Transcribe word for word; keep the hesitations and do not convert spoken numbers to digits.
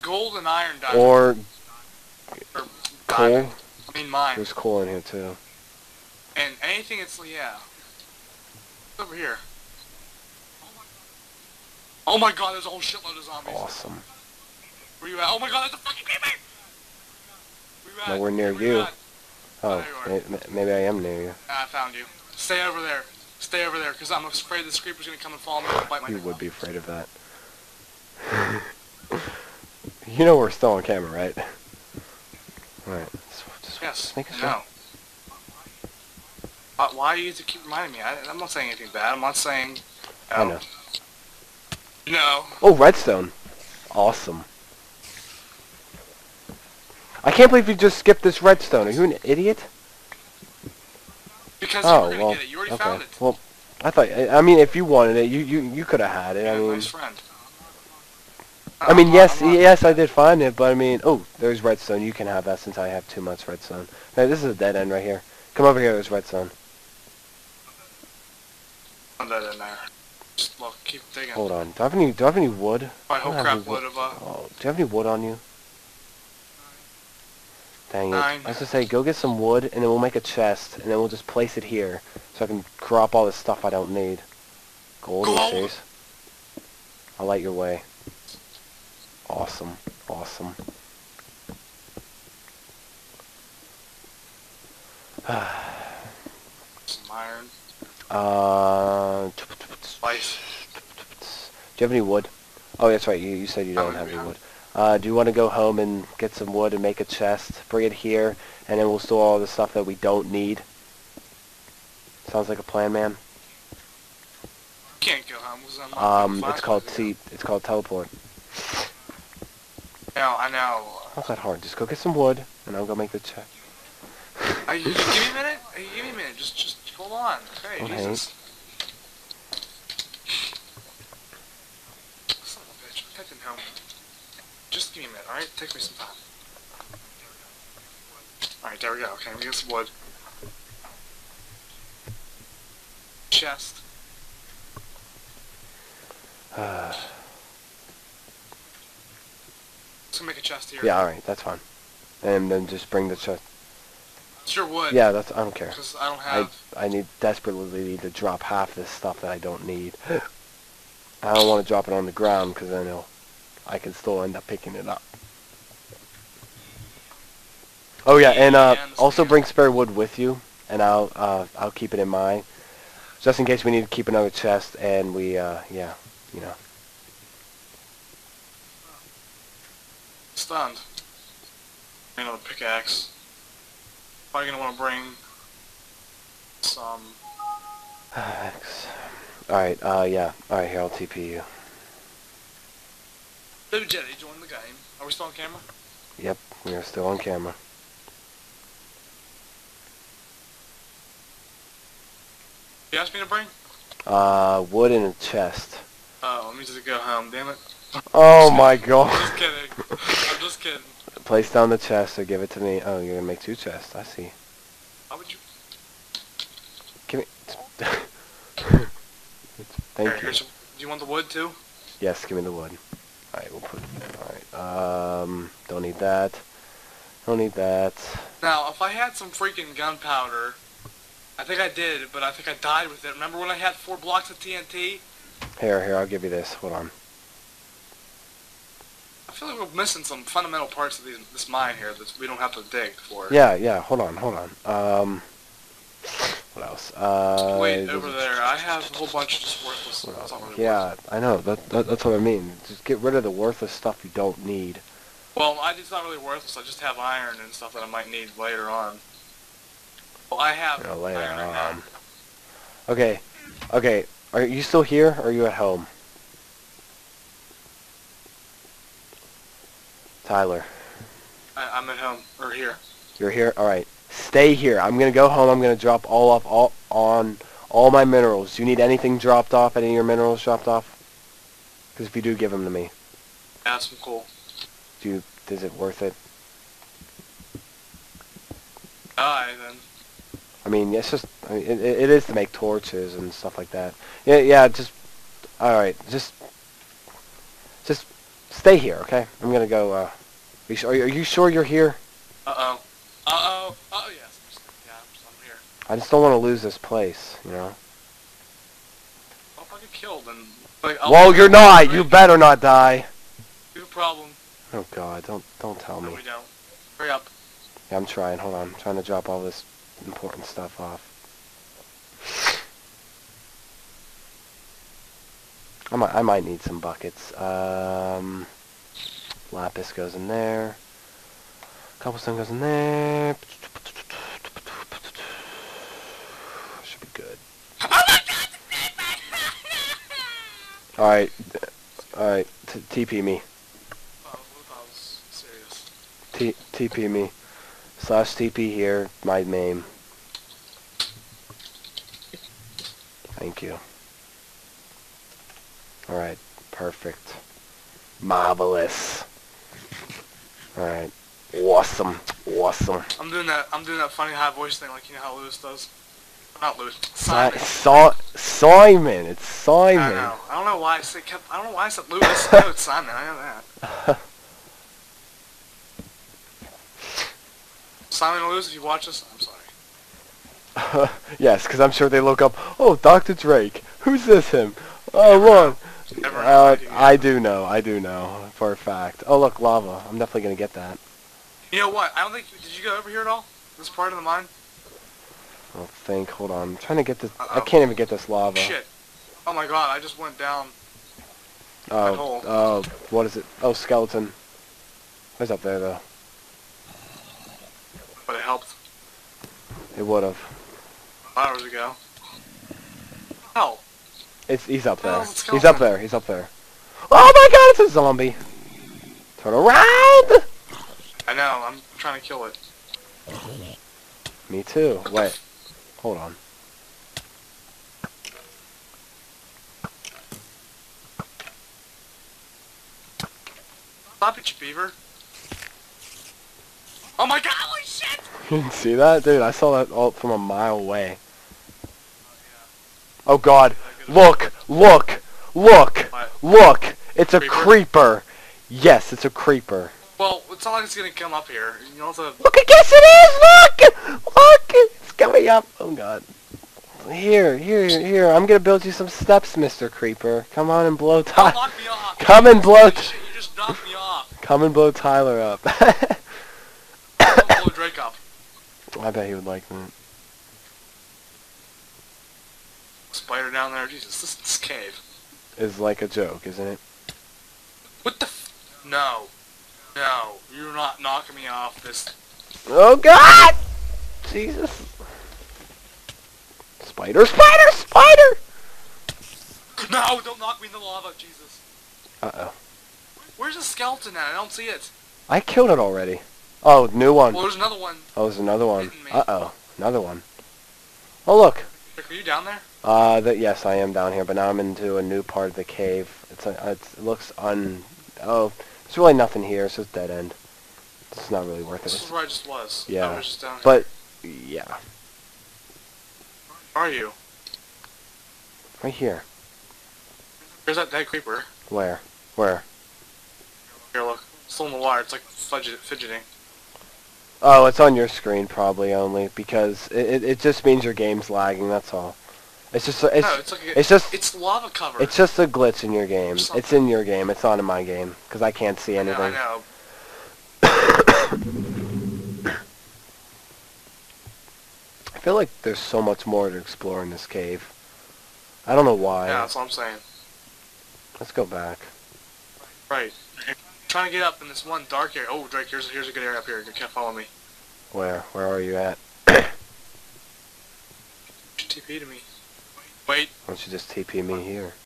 gold and iron diamond. Or Or coal. diamond. I mean mine. There's coal in here too. And anything it's, yeah. Over here. Oh my god, there's a whole shitload of zombies. Awesome. Where you at? Oh my god, there's a fucking creeper! Where you at? Nowhere near Where you. at? Oh, there you may maybe I am near you. Ah, I found you. Stay over there. Stay over there, because I'm afraid this creeper's gonna come and follow me and bite my You dick would off. be afraid of that. You know we're still on camera, right? Alright, just, just, Yes, just making I sure. know. Uh, why do you have to keep reminding me? I, I'm not saying anything bad. I'm not saying... I know. No. Oh, redstone. Awesome. I can't believe you just skipped this redstone. Are you an idiot? Because Oh, you were gonna well, get it. You already okay. found it. Well, I thought, I I mean, if you wanted it, you, you, you could have had it. You're I a mean, nice friend. I mean, I'm not- yes, I'm not- yes, I did find it, but I mean, oh, there's redstone. You can have that since I have too much redstone. Hey, this is a dead end right here. Come over here, there's redstone. Put that in there. Just look, keep digging. Hold on. Do I have any, do I have any wood? I I hope don't have crap any wood. would have, uh... Oh, do you have any wood on you? Dang it. Nine. I was gonna say, go get some wood, and then we'll make a chest, and then we'll just place it here, so I can crop all this stuff I don't need. Gold, Gold. chase. I'll light your way. Awesome. Awesome. Some iron. uh... Spice. Do you have any wood? Oh, that's right. You, you said you don't Oh, have any yeah. wood. Uh, do you want to go home and get some wood and make a chest? Bring it here, and then we'll store all the stuff that we don't need. Sounds like a plan, man. Can't go home. 'Cause I'm not Um, gonna it's find called something. T. It's called teleport. No, I know. Not that hard. Just go get some wood, and I'll go make the chest. Uh, you, you give me a minute. Hey, give me a minute. Just, just hold on. Okay, Okay. Jesus. Son of a bitch. I'm heading home. Just give me a minute, alright? Take me some time. Alright, there we go. Okay, we got some wood. Chest. Uh, Let's go make a chest here. yeah, all right, that's fine. And then just bring the chest. It's your wood. Yeah, that's. I don't care. Because I don't I have... I need desperately need to drop half this stuff that I don't need. I don't want to drop it on the ground because then it'll, I can still end up picking it up. Oh yeah, and uh, Yeah, I also understand. bring spare wood with you, and I'll uh, I'll keep it in mind, just in case we need to keep another chest, and we uh, yeah, you know. Stunned. Another pickaxe. Probably gonna want to bring some... All right, uh, yeah, all right, here I'll T P you. Baby Jetty, join the game. Are we still on camera? Yep, we are still on camera. You asked me to bring? Uh, wood in a chest. Oh, let me just go home, damn it. Oh my god. Just kidding. I'm just kidding. Place down the chest or give it to me. Oh, you're gonna make two chests. I see. Why would you... Give me. Here, Thank you. here's some... Do you want the wood too? Yes, give me the wood. Alright, we'll put. Alright, um, don't need that. Don't need that. Now, if I had some freaking gunpowder, I think I did, but I think I died with it. Remember when I had four blocks of T N T? Here, here, I'll give you this. Hold on. I feel like we're missing some fundamental parts of these, this mine here that we don't have to dig for. Yeah, yeah, hold on, hold on. Um, what else? Uh, Wait, over there, I have a whole bunch of just worthless stuff. It's not really yeah, worthless. I know. That, that, that's what I mean. Just get rid of the worthless stuff you don't need. Well, I, it's not really worthless. I just have iron and stuff that I might need later on. Well, I have You know, later iron right now. on. Okay, okay. Are you still here, or are you at home? Tyler, I, I'm at home, or here. you're here? Alright. Stay here. I'm gonna go home. I'm gonna drop all off all on all my minerals. Do you need anything dropped off? Any of your minerals dropped off? Because if you do, give them to me. Yeah, some cool. Do you, is it worth it? Alright, then. I mean, it's just, I mean, it, it is to make torches and stuff like that. Yeah, yeah, just, alright, just, just stay here, okay? I'm gonna go, uh... Are you, su- are you are you sure you're here? Uh-oh. Uh-oh. Uh-oh, yes. I'm just, yeah, I'm, just, I'm here. I just don't want to lose this place, you know? Well, if I get killed, then... Like, I'll Well, you're not! You better not die! No problem. Oh god, don't don't tell No, me. we don't. Hurry up. Yeah, I'm trying, hold on. I'm trying to drop all this important stuff off. I might, I might need some buckets. Um, lapis goes in there. Cobblestone goes in there. Should be good. Oh my god! Alright. Alright. T P me. Oh, I was serious. T TP me. Slash T P here. My name. Thank you. Alright. Perfect. Marvelous. Alright. Awesome. Awesome. I'm doing that. I'm doing that funny high voice thing, like you know how Lewis does. Not Lewis. Si Simon. so Simon. It's Simon. I know. I don't know why I said. Kept, I don't know why I said Lewis. No, it's Simon. I know that. Simon and Lewis, if you watch this, I'm sorry. Yes, because I'm sure they look up. Oh, Doctor Drake. Who's this him? Oh, look. Never Uh, know. I do know. I do know for a fact. Oh, look, lava. I'm definitely gonna get that. You know what? I don't think. Did you go over here at all? This part of the mine? I don't think. Hold on. I'm trying to get this. I Uh-oh. can't even get this lava. Shit. Oh my god! I just went down. Oh, hole. oh, what is it? Oh, skeleton. What's up there though? But it helped It would have. hours ago. Hell. It's he's up Oh, there. it's a He's skeleton. up there. He's up there. Oh my god! It's a zombie. Turn around. I know. I'm trying to kill it. Me too. Wait. Hold on. Stop it, you beaver. Oh my god! Holy shit! You didn't see that, dude? I saw that all from a mile away. Oh god! Look! Look! Look! What? Look! It's a Creeper? creeper. Yes, it's a creeper. Well, it's not like it's gonna come up here. You know the. Look! I guess it is. Look! Look! It's coming up. Oh god. Here, here, here. I'm gonna build you some steps, Mister Creeper. Come on and blow Don't Tyler. knock me off. Come and blow. Holy T shit, you just knocked me off. Come and blow Tyler up. Don't blow Drake up. I bet he would like that. Spider down there. Jesus, this, this cave. Is like a joke, isn't it? What the f- No. No. You're not knocking me off this. Oh god! Jesus. Spider, spider, spider! No, don't knock me in the lava, Jesus. Uh-oh. Where's the skeleton at? I don't see it. I killed it already. Oh, new one. Well, there's another one. Oh, there's another one. Hitting me. Uh-oh. Another one. Oh, look. Rick, are you down there? Uh, that yes, I am down here, but now I'm into a new part of the cave. It's a, it's, it looks un... Oh, there's really nothing here. It's just dead end. It's not really worth This it. is where I just was. Yeah. I was just down here. But, yeah. Where are you? Right here. Where's that dead creeper? Where? Where? Here, look. Still in the water. It's like fidget fidgeting. Oh, it's on your screen probably only, because it, it, it just means your game's lagging, that's all. It's just, it's, no, it's like a, it's just, it's lava covered. it's just a glitch in your game. Something. It's in your game, it's not in my game, because I can't see I know, anything. I know. I feel like there's so much more to explore in this cave. I don't know why. Yeah, that's what I'm saying. Let's go back. Right. I'm trying to get up in this one dark area. Oh, Drake, here's, here's a good area up here. You can't follow me. Where? Where are you at? T P to me. Wait. Why don't you just T P me here?